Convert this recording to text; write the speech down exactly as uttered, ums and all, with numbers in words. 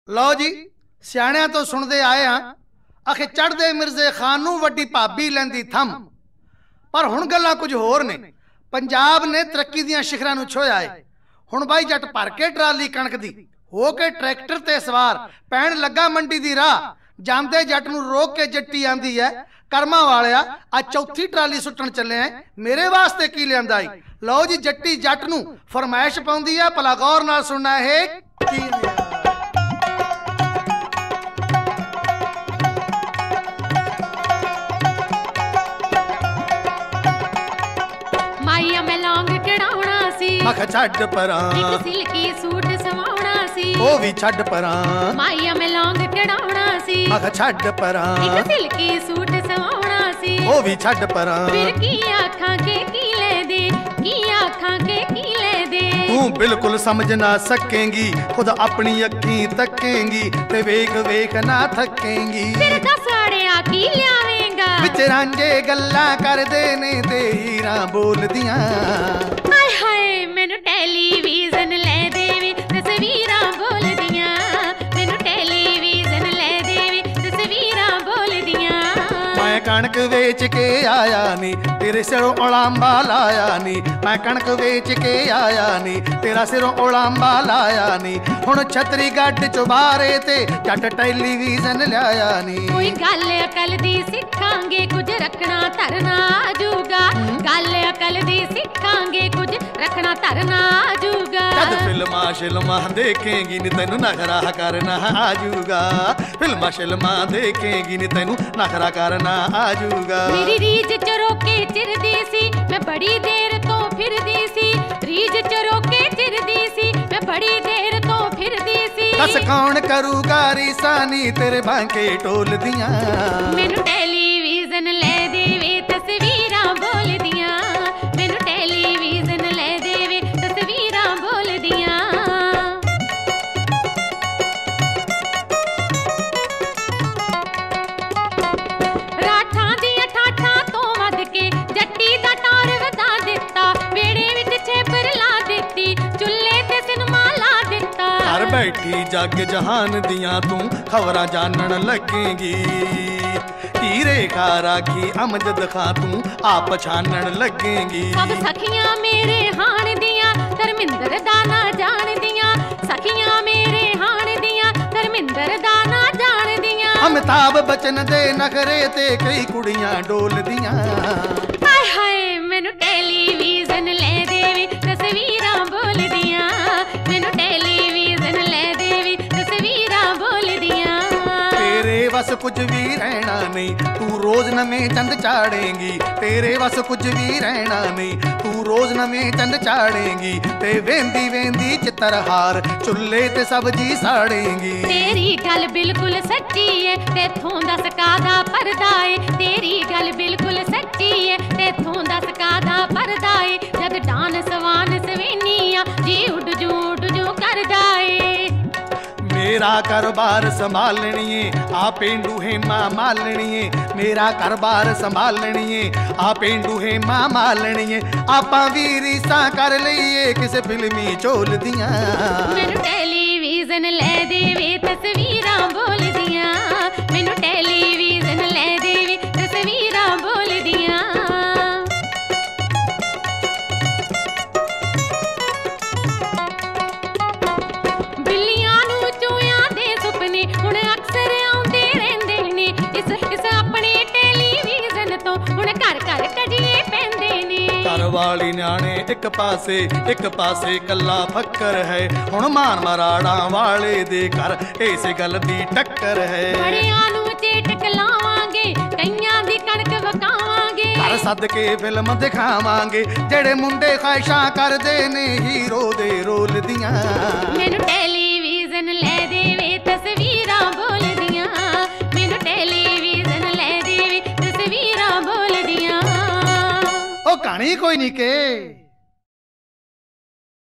लो जी सियाणिਆਂ तो सुनते आए हाँ आखे चढ़दे मिर्जे खान नूं वड्डी भाबी लैंदी थम, पर हुण गल्लां कुछ होर ने। पंजाब ने तरक्की दियां शिखरां नूं छुया है। हुण बाई जट भर के ट्राली कणक दी हो के ट्रैक्टर ते सवार पैण लगा मंडी दी राह, जांदे जट नूं रोक के जट्टी आंदी है करमा वालिया अज चौथी ट्राली सुट्टण चले हैं, मेरे वास्ते की लिआंदा है। लो जी जट्टी जट नूं फरमाइश पाउंदी है, भला गौर नाल सुनना है की मख छड़ परां इक सिल्की सूट सवाउणा सी, ओ भी छड़ परां माईया मैं लौंग चढ़ाउणा सी। मख छड़ परां इक सिल्की सूट सवाउणा सी, ओ भी छड़ परां फिर की आखां के की ले दे, की आखां के की ले दे। तू बिल्कुल समझ ना सकेंगी, खुद अपनी अखीं तकेंगी ते वेख वेख ना थकेंगी। फिर दस अड़िया की लियावेंगा, विच रांझे गल्लां करदे ने ते हीरां बोलदियां। हाय हाय मैनू टेलीविजन ले देवे तस्वीरां बोलदियां, मैनू टेलीविजन ले देवे तस्वीरां बोलदियां। मैं कणक वेच के आया नी तेरे सिरों उलांबा लाया नी, मैं कणक वेच के आया नी तेरा सिरों उलांबा लाया नी। हुण छतरी गड्ड चुबारे ते जट टेलीविजन लिया नी। कोई गल अकल दी सिखांगे कुछ रखना धरना आजूगा, गल अकल दी सिखांगे कुछ रखना धरना आजूगा। जद फिल्मां शिल्मां देखेंगी नी तैनू नखरा करना आजूगा, फिल्मां शिल्मां देखेंगी नी तैनू नखरा करना आजूगा। मेरी रीज चरोके चिरदी सी मैं बड़ी देर तो फिरदी सी, रीज चरोके चिरदी सी मैं बड़ी देर तो फिरदी सी। दस कौन करूगा रिसानी तेरे बांके टोल दियां, मैनू टेलीविजन ले देवे तस्वीरां बोल दियां, मैनू टेलीविजन ले देवे तस्वीरां बोल दियां। राठां दियां ठाठां तो वध के जट्टी दा टार वधा दिता, वेड़े विच छेपर ला दिती, चुल्ले ते सिनेमा ला दिता। घर बैठी जग जहान दियां तू खबरां जानन लगेगी, हीरे खा राखी अमजद खां तू आप छानन लगेगी। सब सखियां मेरे हाण दियां धर्मिंदर दा ना जान दियां, सखियां मेरे हाण दियां धर्मिंदर दा ना जान दियां। अमिताभ बच्चन दे नखरे ते कई कुड़ियां डोल दियां। हाय हाय मैनू टेलीविजन ले देवे तस्वीरां बोल दियां, मैनू टेलीविजन ले देवे तस्वीरां बोल दियां। तेरे बस कुछ भी रहना नहीं तू रोज नवें चंद चाड़ेंगी, तेरे बस कुछ भी रहना नहीं तू रोज नवें चंद चाड़ेंगी। ते वेंदी वेंदी चित्रहार चुल्ले ते सब्जी साड़ेंगी। तेरी गल बिल्कुल सच्ची है तेथों दस कादा परदा है, तेरी गल बिल्कुल सच्ची है तेथों दस कादा परदा है। जद डान सवान सवेनिया जी उड जू उड जू करदा है। मेरा कारोबार संभालनी है आ पेंडू हेमा मालनी, मेरा कारोबार संभालनी है आ पेंडू हेमा मालनी। आपां भी रीसां कर लईए किसे फिल्मी चोल दियां, मैनू टेलीविजन ले देवे तस्वीरां बोल दियां, मैनू टेलीविजन ले देवे तस्वीरां बोल दियां। वाली न्याणे एक पासे एक पासे कला फक्कर है, हुण मान मराड़ा वाले दे कर इस गल दी टक्कर है। बड़ियां नूं चेटक लावांगे कईयां दी कणक वकावांगे, घर सद के फिल्म दिखावांगे जेड़े मुंडे ख्वाहिशां करदे ने हीरो दे रोल दियां। मैनू टेलीविजन ले देवे तस्वीरां बोल दियां, मैनू टेलीविजन ले देवे तस्वीरां बोल दियां। ओ कहानी कोई नहीं के